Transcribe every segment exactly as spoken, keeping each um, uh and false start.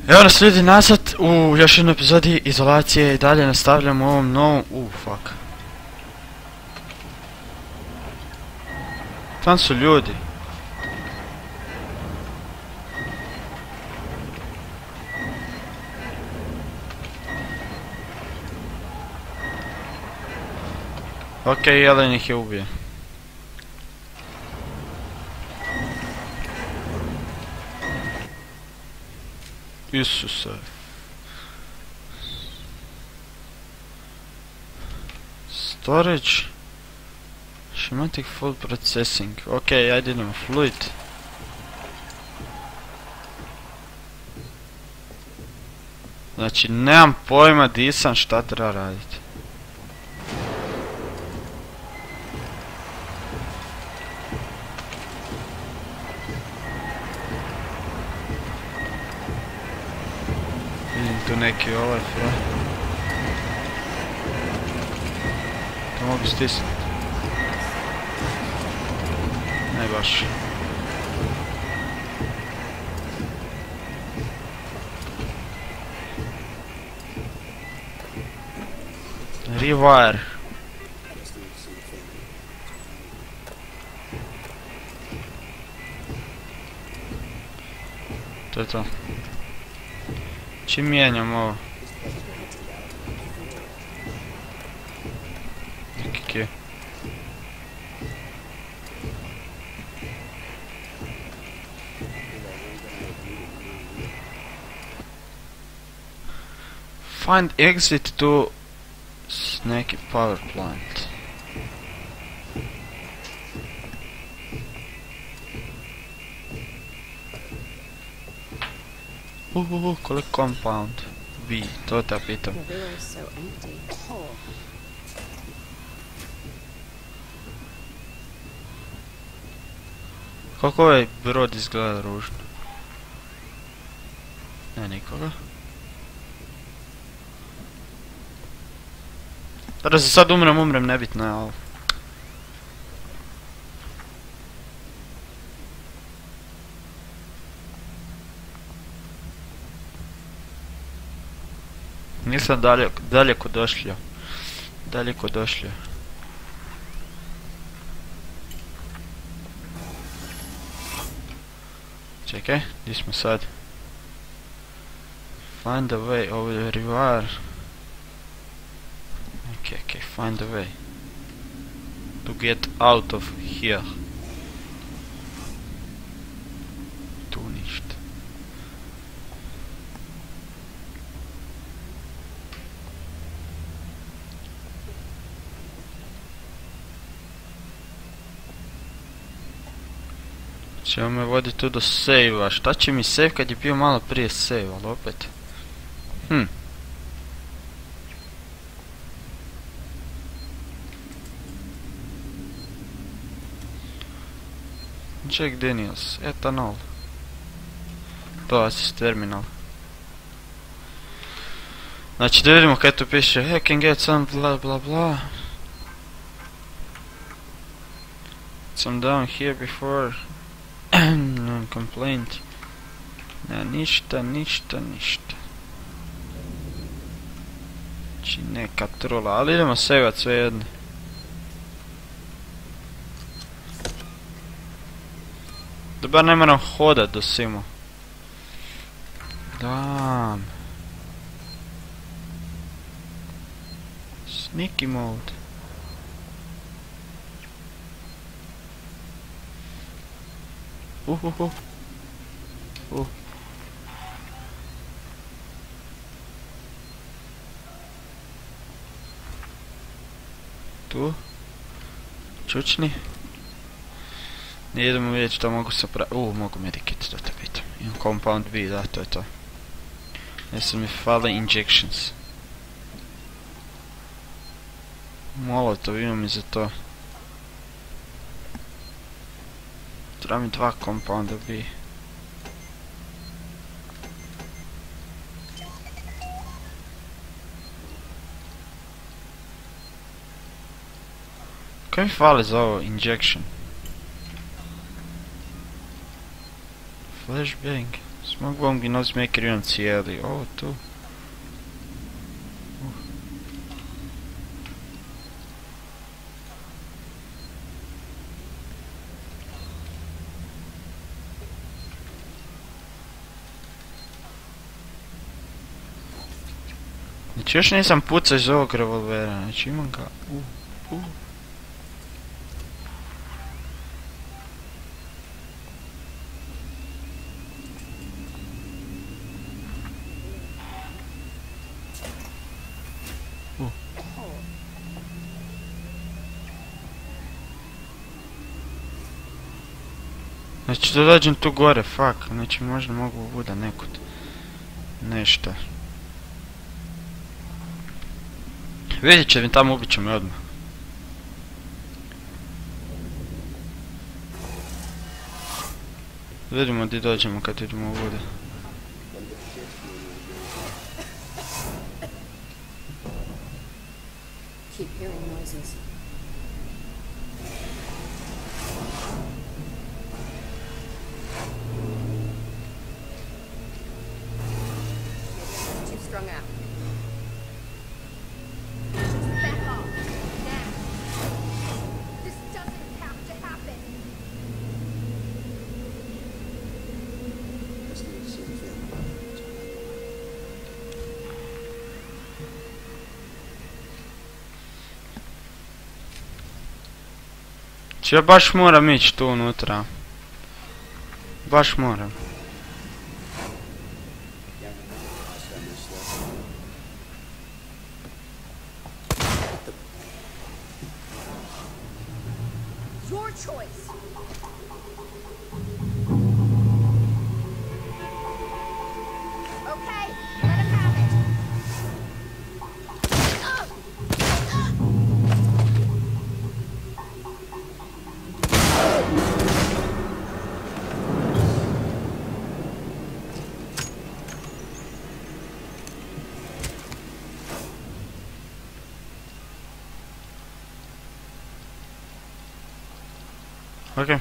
Evo nas ljudi nazad u još jednoj epizodi izolacije i dalje nastavljamo u ovom novom... Uuu, fuck. Tam su ljudi. Okej, jedan ih je ubije. Isuse. Storage. Schematic food processing. Okej, ajde idemo fluid. Znači, nemam pojma di sam, šta treba raditi. Vidim tu neki ovaj fra. To mogu stisnuti. Ne baš. Rewire. To je to. Čim mijenjam ovo? Neki. Find exit to neki power plant. Uhuhu, koliko compound? B, to te pitam. Kako ovaj brod izgleda ružno? Ne, nikoga. Da se sad umrem, umrem, nebitno je ovo. Nisam dalje, daleko došlio. Daleko došlio. Čekaj, gdje smo sad? Find a way over the river. Okay, okay, find a way to get out of here. Tu ništa. Ćemo me voditi tu do save-a. Šta će mi save kad je bio malo prije save, ali opet? Hm. Jack Daniels, etanol. To assist terminal. Znači da vidimo kaj tu piše. I can get some bla bla bla. Some down here before. No complaint. Ne, ništa, ništa, ništa. Znači neka trula, ali idemo sevat sve jedne. Da bar ne moram hodat do Simo. Dam. Sneaky mode. Uhuhu. Uh. Tu. Čučni. Ne idemo vidjeti što mogu se pra... Uuu, mogu medikit, to te pitam. Imam compound B, da, to je to. Jesu mi fale injections. Molotov imam i za to. Treba mi dva compounda B. Kaj mi fali za ovo injection? Flashbang. Smoke bomb i noisemaker imam cijeli. Ovo tu. Znači još nisam pucao iz ovog revolvera, znači imam ga, uh, uh. Uh. Znači da dođem tu gore, fuck, znači možda mogu ovuda nekud, nešto. Vidjet će mi tamo, ubit će me odmah. Vidimo gdje dođemo kad idemo ovuda. Keep hearing noises. Too strung out. Just back off. Now. This doesn't have to happen. Ja baš moram ići tu unutra. Baš moram. Your choice. Okay, let him have it. Okay.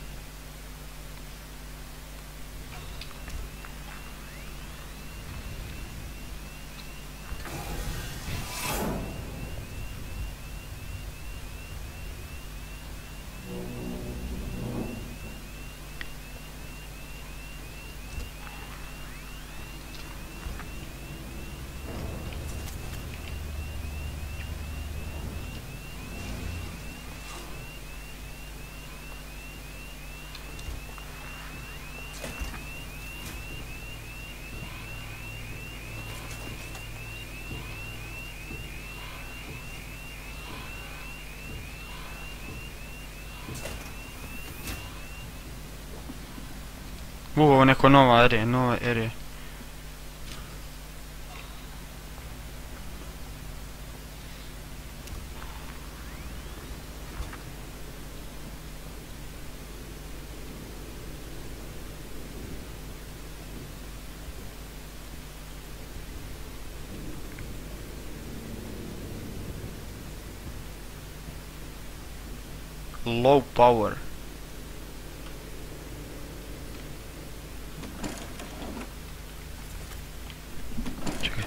U, ovo neko nova area, nova area. Low power. Čekaj.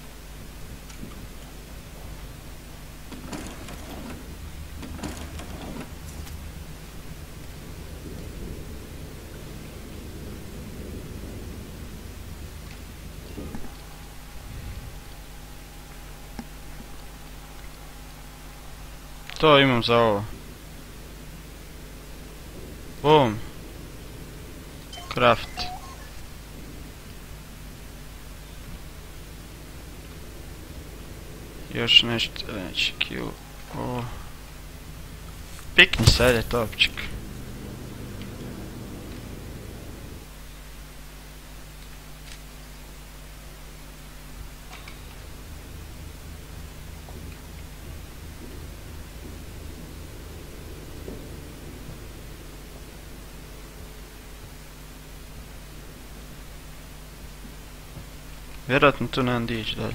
To imam za ovo. Boom. Craft. Još nešto, znači Q. O. Pikni sad je topčik. Vjerojatno tu nemam di ići dalje.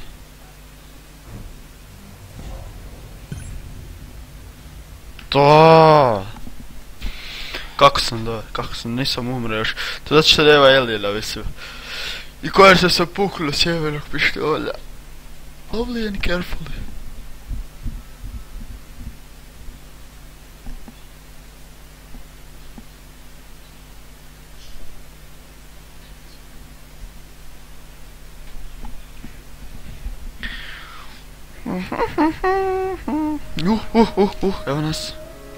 To! Kako sam dobar, kako sam, nisam umro još. To zato što nema Elijana mislim. I konačno sam puknuo sjevernog pištolja. Lovely and carefully. Uh, uh, uh, uh, evo nas.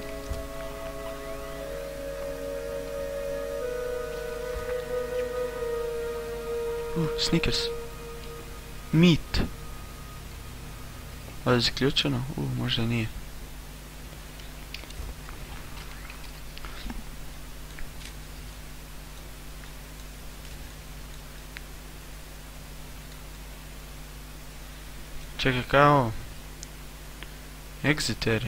Uh, Snickers. Meat. Ovo je zaključeno? Uh, možda nije. Čekaj, kao... Exit area.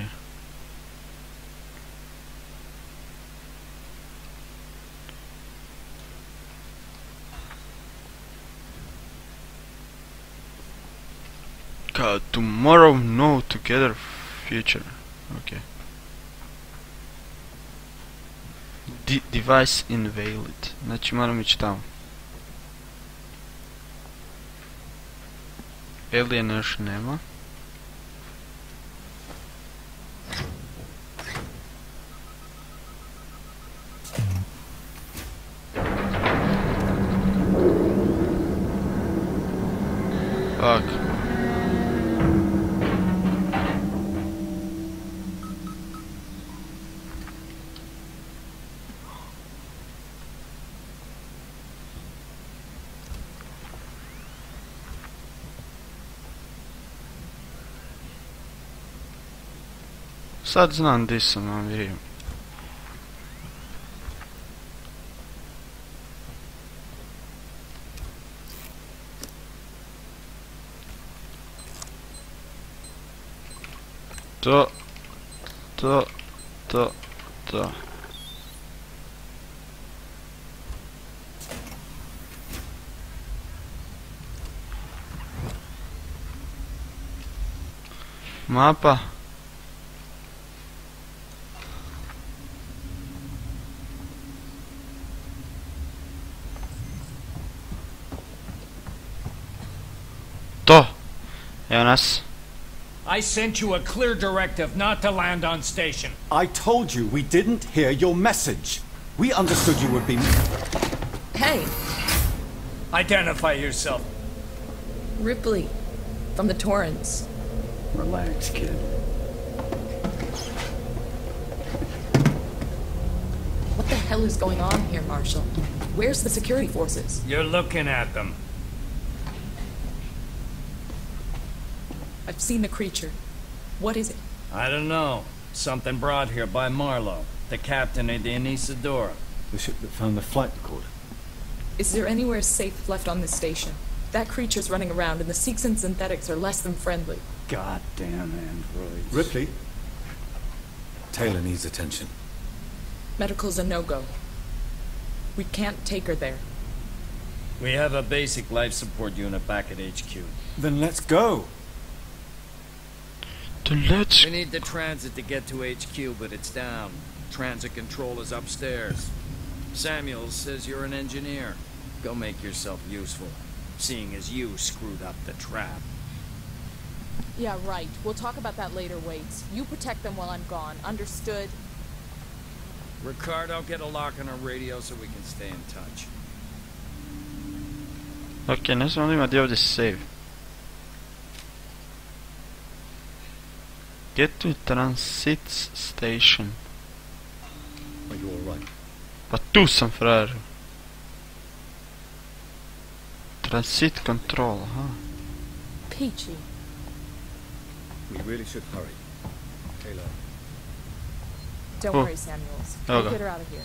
Kao, tomorrow, no, together, future. Okay. De device invalid. Znači moram ići tamo. Alien još nema. Fuck. Sad znam gdje sam, vam vidim. To, to, to, to. Mapa. To. Evo nas. I sent you a clear directive not to land on station. I told you we didn't hear your message. We understood you would be... Hey, Identify yourself. Ripley, from the Torrens. Relax, kid. What the hell is going on here, Marshal? Where's the security forces? You're looking at them. I've seen the creature. What is it? I don't know. Something brought here by Marlowe, the captain of the Anisadora. The ship that found the flight recorder. Is there anywhere safe left on this station? That creature's running around and the Seeks and synthetics are less than friendly. Goddamn androids. Ripley? Taylor needs attention. Medical's a no-go. We can't take her there. We have a basic life support unit back at H Q. Then let's go. Then let's... We need the transit to get to H Q, but it's down. Transit control is upstairs. Samuels says you're an engineer. Go make yourself useful, seeing as you screwed up the trap. Yeah, right. We'll talk about that later, Waits. You protect them while I'm gone. Understood? Ricardo, get a lock on our radio so we can stay in touch. Ok, ne znam li ima gdje ovdje save. Get to transit station. Are you alright? Pa tu sam, frajer. Transit control, aha. Peachy. We really should hurry. Taylor. Don't Oh. worry, Samuels. Okay. We'll get her out of here.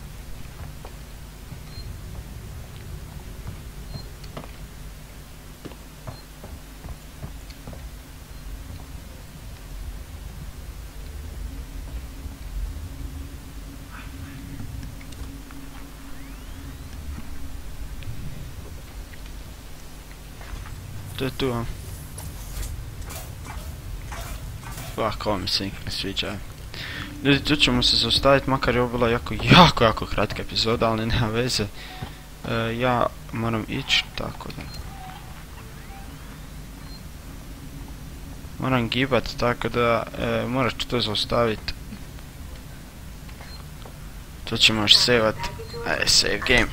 To je tu, a? Fuck, ovo mi se nikak ne sviđa. Ljudi, tu ćemo se zaustaviti, makar je ovo bila jako, jako, jako kratka epizoda, ali nema veze. E, ja moram ići, tako da... Moram gibat, tako da e, morat ću to zaustaviti. Tu ćemo još saveat. Ajde, save game.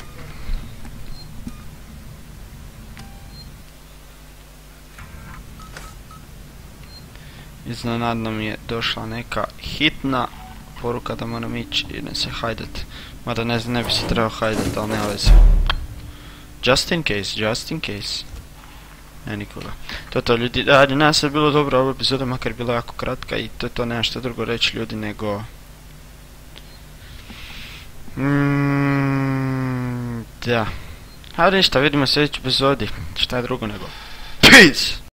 Iznenadno mi je došla neka hitna poruka da moram ići i ne se hajdat. Mada ne znam, ne bi se trebao hajdat, ali nema veze. Just in case, just in case. Ne nikoga. To je to ljudi, ajde, nema sad bilo dobro ova epizoda, makar je bila jako kratka i to je to, nema što drugo reći ljudi nego... Mm, da. Ajde ništa, vidimo u sljedećoj epizodi. Šta je drugo nego... Peace!